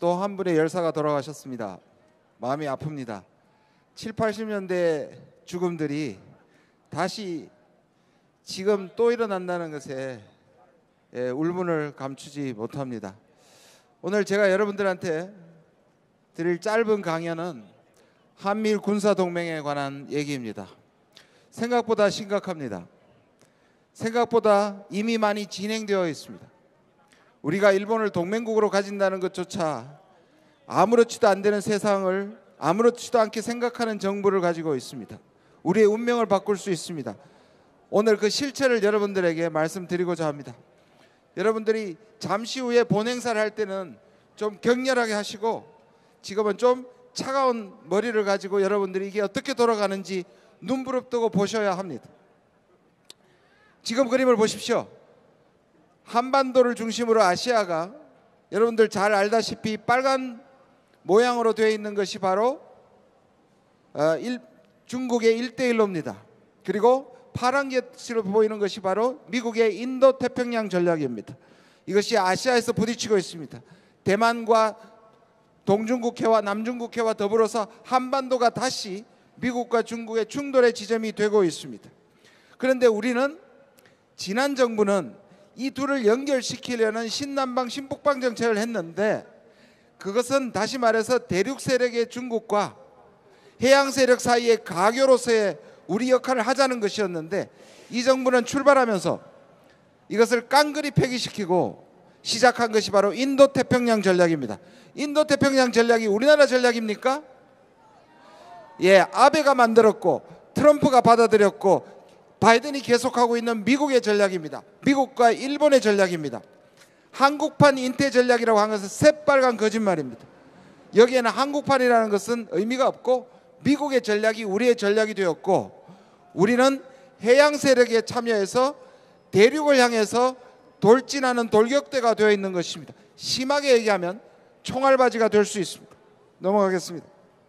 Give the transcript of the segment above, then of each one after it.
또 한 분의 열사가 돌아가셨습니다. 마음이 아픕니다. 7, 80년대 죽음들이 다시 지금 또 일어난다는 것에 울분을 감추지 못합니다. 오늘 제가 여러분들한테 드릴 짧은 강연은 한미일 군사동맹에 관한 얘기입니다. 생각보다 심각합니다. 생각보다 이미 많이 진행되어 있습니다. 우리가 일본을 동맹국으로 가진다는 것조차 아무렇지도 안 되는 세상을 아무렇지도 않게 생각하는 정부를 가지고 있습니다. 우리의 운명을 바꿀 수 있습니다. 오늘 그 실체를 여러분들에게 말씀드리고자 합니다. 여러분들이 잠시 후에 본행사를 할 때는 좀 격렬하게 하시고 지금은 좀 차가운 머리를 가지고 여러분들이 이게 어떻게 돌아가는지 눈부릅뜨고 보셔야 합니다. 지금 그림을 보십시오. 한반도를 중심으로 아시아가 여러분들 잘 알다시피 빨간 모양으로 되어 있는 것이 바로 중국의 1대1로입니다. 그리고 파란 get으로 보이는 것이 바로 미국의 인도태평양 전략입니다. 이것이 아시아에서 부딪히고 있습니다. 대만과 동중국해와 남중국해와 더불어서 한반도가 다시 미국과 중국의 충돌의 지점이 되고 있습니다. 그런데 우리는 지난 정부는 이 둘을 연결시키려는 신남방 신북방 정책을 했는데 그것은 다시 말해서 대륙 세력의 중국과 해양 세력 사이의 가교로서의 우리 역할을 하자는 것이었는데 이 정부는 출발하면서 이것을 깡그리 폐기시키고 시작한 것이 바로 인도태평양 전략입니다. 인도태평양 전략이 우리나라 전략입니까? 예, 아베가 만들었고 트럼프가 받아들였고 바이든이 계속하고 있는 미국의 전략입니다. 미국과 일본의 전략입니다. 한국판 인태 전략이라고 하는 것은 새빨간 거짓말입니다. 여기에는 한국판이라는 것은 의미가 없고 미국의 전략이 우리의 전략이 되었고 우리는 해양 세력에 참여해서 대륙을 향해서 돌진하는 돌격대가 되어 있는 것입니다. 심하게 얘기하면 총알바지가 될 수 있습니다. 넘어가겠습니다.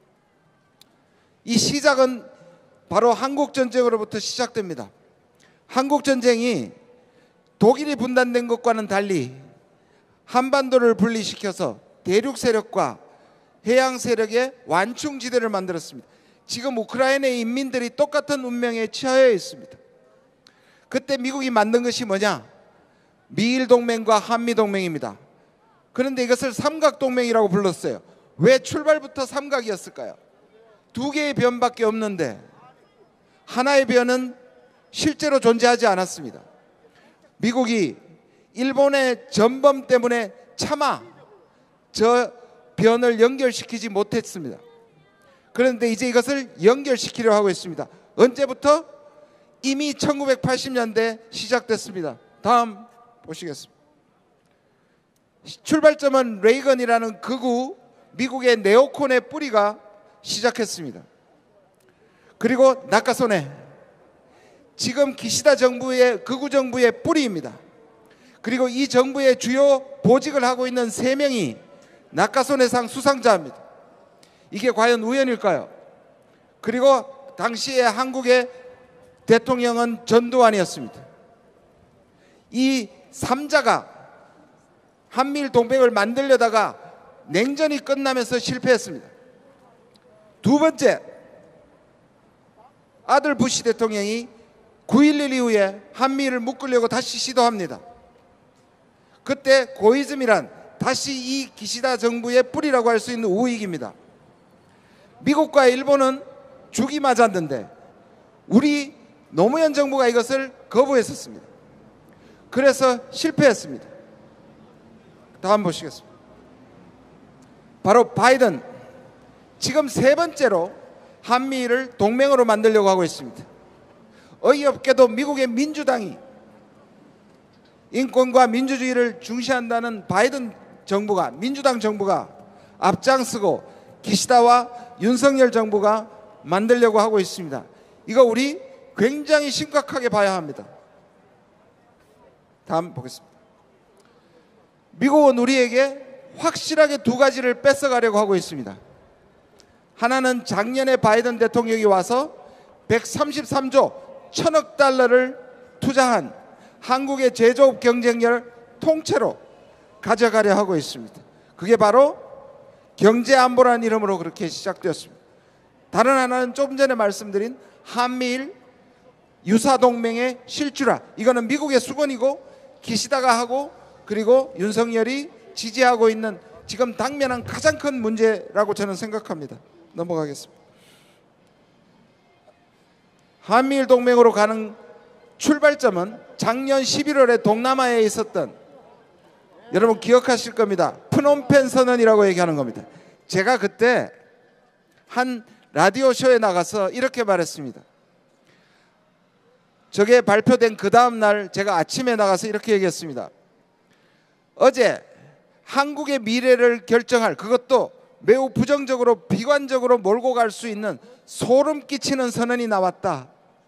이 시작은 바로 한국전쟁으로부터 시작됩니다. 한국전쟁이 독일이 분단된 것과는 달리 한반도를 분리시켜서 대륙 세력과 해양 세력의 완충지대를 만들었습니다. 지금 우크라이나의 인민들이 똑같은 운명에 처해 있습니다. 그때 미국이 만든 것이 뭐냐? 미일동맹과 한미동맹입니다. 그런데 이것을 삼각동맹이라고 불렀어요. 왜 출발부터 삼각이었을까요? 두 개의 변밖에 없는데 하나의 변은 실제로 존재하지 않았습니다. 미국이 일본의 전범 때문에 차마 저 변을 연결시키지 못했습니다. 그런데 이제 이것을 연결시키려 하고 있습니다. 언제부터? 이미 1980년대 시작됐습니다. 다음 보시겠습니다. 출발점은 레이건이라는 극우 미국의 네오콘의 뿌리가 시작했습니다. 그리고 나카소네, 지금 기시다 정부의 극우 정부의 뿌리입니다. 그리고 이 정부의 주요 보직을 하고 있는 3명이 나카소네상 수상자입니다. 이게 과연 우연일까요? 그리고 당시에 한국의 대통령은 전두환이었습니다. 이 3자가 한미일 동맹을 만들려다가 냉전이 끝나면서 실패했습니다. 두 번째, 아들 부시 대통령이 9.11 이후에 한미를 묶으려고 다시 시도합니다. 그때 고이즘이란 다시 이 기시다 정부의 뿌리라고 할 수 있는 우익입니다. 미국과 일본은 죽이 맞았는데 우리 노무현 정부가 이것을 거부했었습니다. 그래서 실패했습니다. 다음 보시겠습니다. 바로 바이든, 지금 3번째로 한미일을 동맹으로 만들려고 하고 있습니다. 어이없게도 미국의 민주당이 인권과 민주주의를 중시한다는 바이든 정부가, 민주당 정부가 앞장서고 기시다와 윤석열 정부가 만들려고 하고 있습니다. 이거 우리 굉장히 심각하게 봐야 합니다. 다음 보겠습니다. 미국은 우리에게 확실하게 2가지를 뺏어가려고 하고 있습니다. 하나는 작년에 바이든 대통령이 와서 133조 1,000억 달러를 투자한 한국의 제조업 경쟁력을 통째로 가져가려 하고 있습니다. 그게 바로 경제안보라는 이름으로 그렇게 시작되었습니다. 다른 하나는 조금 전에 말씀드린 한미일 유사동맹의 실주라. 이거는 미국의 수건이고 기시다가 하고 그리고 윤석열이 지지하고 있는 지금 당면한 가장 큰 문제라고 저는 생각합니다. 넘어가겠습니다. 한미일 동맹으로 가는 출발점은 작년 11월에 동남아에 있었던, 여러분 기억하실 겁니다, 프놈펜 선언이라고 얘기하는 겁니다. 제가 그때 한 라디오 쇼에 나가서 이렇게 말했습니다. 저게 발표된 그 다음 날 제가 아침에 나가서 이렇게 얘기했습니다. 어제 한국의 미래를 결정할, 그것도 매우 부정적으로 비관적으로 몰고 갈 수 있는 소름 끼치는 선언이 나왔다.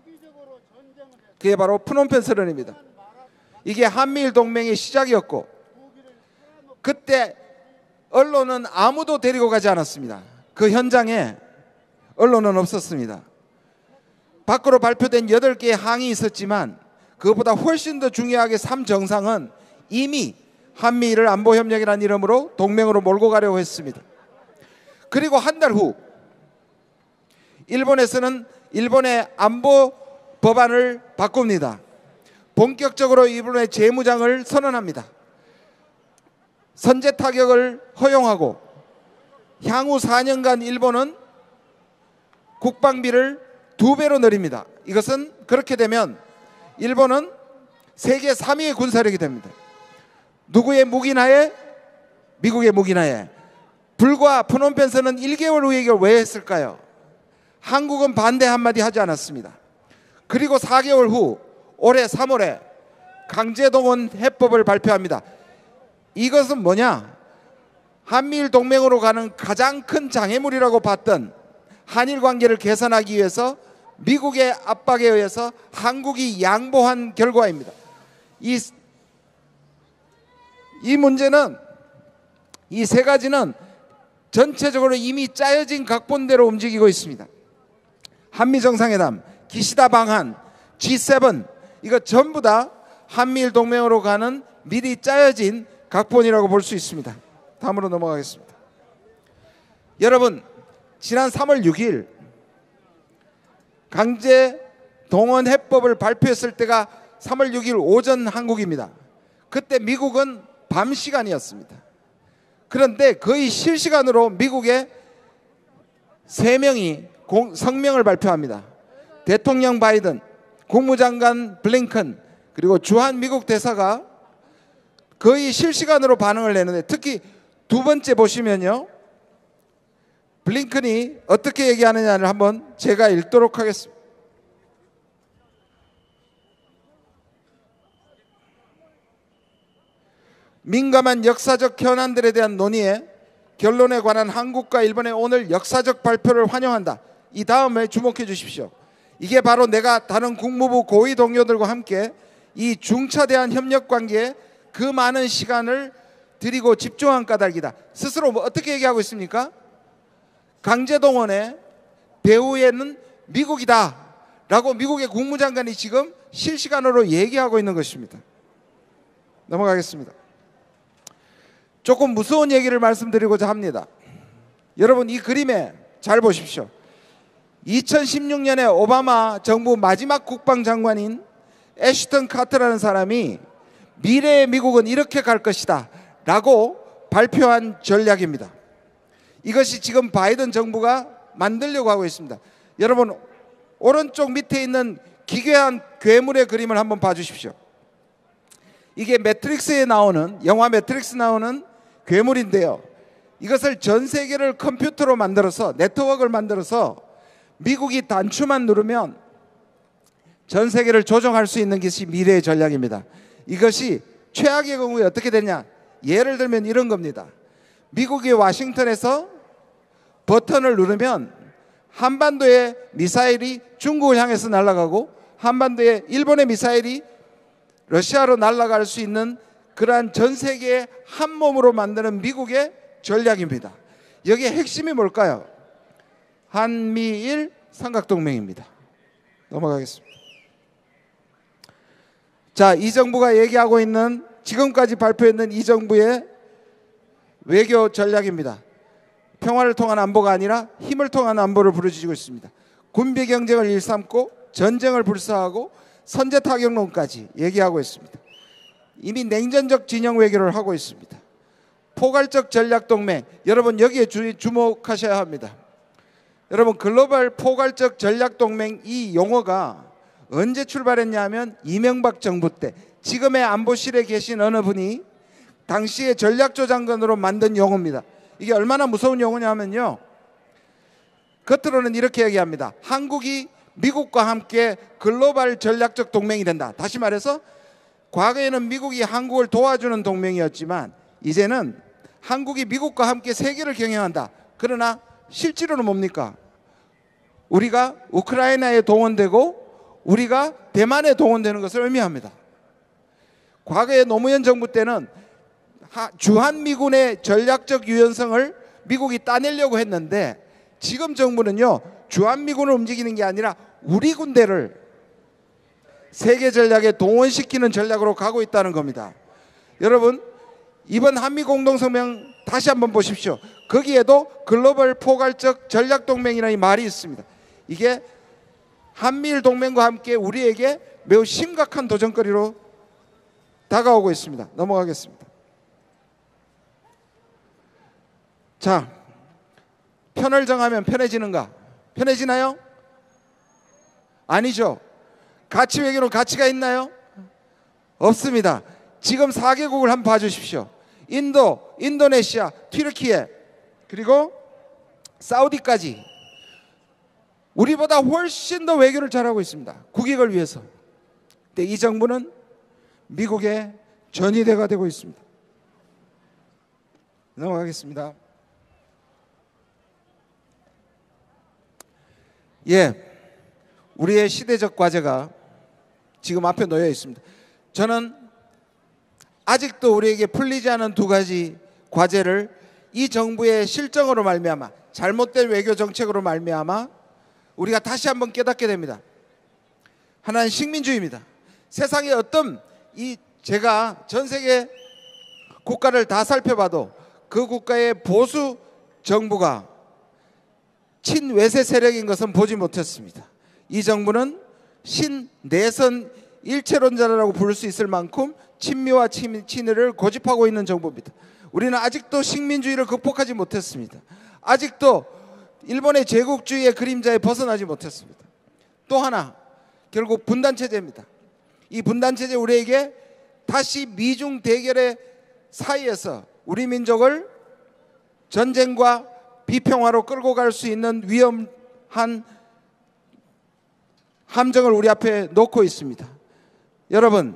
그게 바로 프놈펜 선언입니다. 이게 한미일 동맹의 시작이었고, 그때 언론은 아무도 데리고 가지 않았습니다. 그 현장에 언론은 없었습니다. 밖으로 발표된 8개의 항이 있었지만 그것보다 훨씬 더 중요하게 3정상은 이미 한미일을 안보협력이라는 이름으로 동맹으로 몰고 가려고 했습니다. 그리고 한 달 후 일본에서는 일본의 안보 법안을 바꿉니다. 본격적으로 일본의 재무장을 선언합니다. 선제 타격을 허용하고 향후 4년간 일본은 국방비를 2배로 늘립니다. 이것은 그렇게 되면 일본은 세계 3위의 군사력이 됩니다. 누구의 묵인하에? 미국의 묵인하에. 불과 프놈펜 선언 1개월 후에 이걸 왜 했을까요? 한국은 반대 한마디 하지 않았습니다. 그리고 4개월 후 올해 3월에 강제동원 해법을 발표합니다. 이것은 뭐냐? 한미일 동맹으로 가는 가장 큰 장애물이라고 봤던 한일 관계를 개선하기 위해서 미국의 압박에 의해서 한국이 양보한 결과입니다. 이 문제는, 이 세 가지는 전체적으로 이미 짜여진 각본대로 움직이고 있습니다. 한미정상회담, 기시다 방한, G7, 이거 전부 다 한미일 동맹으로 가는 미리 짜여진 각본이라고 볼 수 있습니다. 다음으로 넘어가겠습니다. 여러분, 지난 3월 6일 강제동원 해법을 발표했을 때가 3월 6일 오전 한국입니다. 그때 미국은 밤 시간이었습니다. 그런데 거의 실시간으로 미국의 3명이 성명을 발표합니다. 대통령 바이든, 국무장관 블링컨, 그리고 주한 미국 대사가 거의 실시간으로 반응을 내는데, 특히 두 번째 보시면요, 블링컨이 어떻게 얘기하느냐를 한번 제가 읽도록 하겠습니다. 민감한 역사적 현안들에 대한 논의에 결론에 관한 한국과 일본의 오늘 역사적 발표를 환영한다. 이 다음에 주목해 주십시오. 이게 바로 내가 다른 국무부 고위 동료들과 함께 이 중차대한 협력 관계에 그 많은 시간을 들이고 집중한 까닭이다. 스스로 어떻게 얘기하고 있습니까? 강제동원의 배후에는 미국이다 라고 미국의 국무장관이 지금 실시간으로 얘기하고 있는 것입니다. 넘어가겠습니다. 조금 무서운 얘기를 말씀드리고자 합니다. 여러분, 이 그림에 잘 보십시오. 2016년에 오바마 정부 마지막 국방장관인 애쉬턴 카터라는 사람이 미래의 미국은 이렇게 갈 것이다 라고 발표한 전략입니다. 이것이 지금 바이든 정부가 만들려고 하고 있습니다. 여러분, 오른쪽 밑에 있는 기괴한 괴물의 그림을 한번 봐주십시오. 이게 매트릭스에 나오는, 영화 매트릭스 나오는 괴물인데요, 이것을 전 세계를 컴퓨터로 만들어서, 네트워크를 만들어서 미국이 단추만 누르면 전 세계를 조종할 수 있는 것이 미래의 전략입니다. 이것이 최악의 경우에 어떻게 되냐? 예를 들면 이런 겁니다. 미국이 워싱턴에서 버튼을 누르면 한반도의 미사일이 중국을 향해서 날아가고 한반도의 일본의 미사일이 러시아로 날아갈 수 있는 그러한 전 세계의 한 몸으로 만드는 미국의 전략입니다. 여기에 핵심이 뭘까요? 한미일 삼각동맹입니다. 넘어가겠습니다. 자, 이 정부가 얘기하고 있는, 지금까지 발표했는 이 정부의 외교 전략입니다. 평화를 통한 안보가 아니라 힘을 통한 안보를 부르짖고 있습니다. 군비 경쟁을 일삼고 전쟁을 불사하고 선제 타격론까지 얘기하고 있습니다. 이미 냉전적 진영 외교를 하고 있습니다. 포괄적 전략 동맹, 여러분 여기에 주목하셔야 합니다. 여러분 글로벌 포괄적 전략 동맹 이 용어가 언제 출발했냐면 이명박 정부 때 지금의 안보실에 계신 어느 분이 당시에 전략조장관으로 만든 용어입니다. 이게 얼마나 무서운 용어냐면요, 겉으로는 이렇게 얘기합니다. 한국이 미국과 함께 글로벌 전략적 동맹이 된다. 다시 말해서 과거에는 미국이 한국을 도와주는 동맹이었지만 이제는 한국이 미국과 함께 세계를 경영한다. 그러나 실제로는 뭡니까? 우리가 우크라이나에 동원되고 우리가 대만에 동원되는 것을 의미합니다. 과거에 노무현 정부 때는 주한미군의 전략적 유연성을 미국이 따내려고 했는데 지금 정부는요, 주한미군을 움직이는 게 아니라 우리 군대를 세계 전략에 동원시키는 전략으로 가고 있다는 겁니다. 여러분 이번 한미공동성명 다시 한번 보십시오. 거기에도 글로벌 포괄적 전략동맹이라는 말이 있습니다. 이게 한미일 동맹과 함께 우리에게 매우 심각한 도전거리로 다가오고 있습니다. 넘어가겠습니다. 자, 편을 정하면 편해지는가? 편해지나요? 아니죠. 가치 외교는 가치가 있나요? 없습니다. 지금 4개국을 한번 봐주십시오. 인도, 인도네시아, 튀르키예, 그리고 사우디까지 우리보다 훨씬 더 외교를 잘하고 있습니다. 국익을 위해서. 근데 이 정부는 미국의 전위대가 되고 있습니다. 넘어가겠습니다. 예, 우리의 시대적 과제가 지금 앞에 놓여 있습니다. 저는 아직도 우리에게 풀리지 않은 두 가지 과제를 이 정부의 실정으로 말미암아, 잘못된 외교 정책으로 말미암아 우리가 다시 한번 깨닫게 됩니다. 하나는 식민주의입니다. 세상에 어떤 제가 전 세계 국가를 다 살펴봐도 그 국가의 보수 정부가 친외세 세력인 것은 보지 못했습니다. 이 정부는 신내선 일체론자라고 부를 수 있을 만큼 친미와 친일을 고집하고 있는 정부입니다. 우리는 아직도 식민주의를 극복하지 못했습니다. 아직도 일본의 제국주의의 그림자에 벗어나지 못했습니다. 또 하나, 결국 분단체제입니다. 이 분단체제 우리에게 다시 미중 대결의 사이에서 우리 민족을 전쟁과 비평화로 끌고 갈 수 있는 위험한 함정을 우리 앞에 놓고 있습니다. 여러분,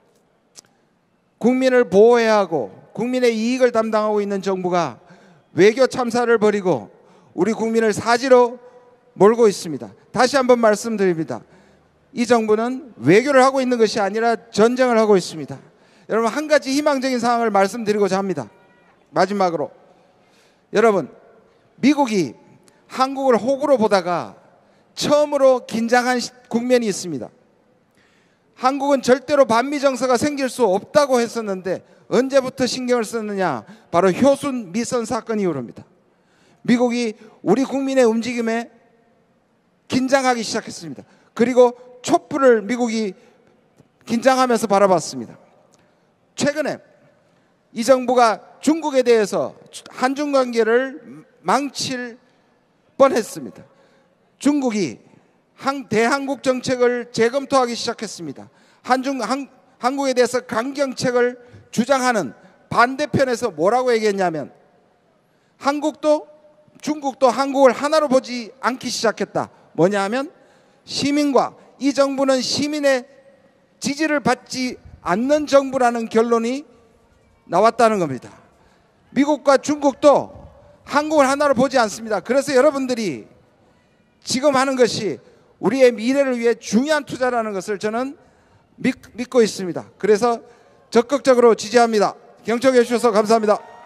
국민을 보호해야 하고 국민의 이익을 담당하고 있는 정부가 외교 참사를 벌이고 우리 국민을 사지로 몰고 있습니다. 다시 한번 말씀드립니다. 이 정부는 외교를 하고 있는 것이 아니라 전쟁을 하고 있습니다. 여러분, 한 가지 희망적인 상황을 말씀드리고자 합니다. 마지막으로, 여러분, 미국이 한국을 호구로 보다가 처음으로 긴장한 국면이 있습니다. 한국은 절대로 반미 정서가 생길 수 없다고 했었는데 언제부터 신경을 썼느냐? 바로 효순 미선 사건 이후로입니다. 미국이 우리 국민의 움직임에 긴장하기 시작했습니다. 그리고 촛불을 미국이 긴장하면서 바라봤습니다. 최근에 이 정부가 중국에 대해서 한중 관계를 망칠 뻔했습니다. 중국이 대한국 정책을 재검토하기 시작했습니다. 한국에 대해서 강경책을 주장하는 반대편에서 뭐라고 얘기했냐면 한국도 중국도 한국을 하나로 보지 않기 시작했다. 뭐냐 하면 시민과 이 정부는 시민의 지지를 받지 않는 정부라는 결론이 나왔다는 겁니다. 미국과 중국도 한국을 하나로 보지 않습니다. 그래서 여러분들이 지금 하는 것이 우리의 미래를 위해 중요한 투자라는 것을 저는 믿고 있습니다. 그래서 적극적으로 지지합니다. 경청해 주셔서 감사합니다.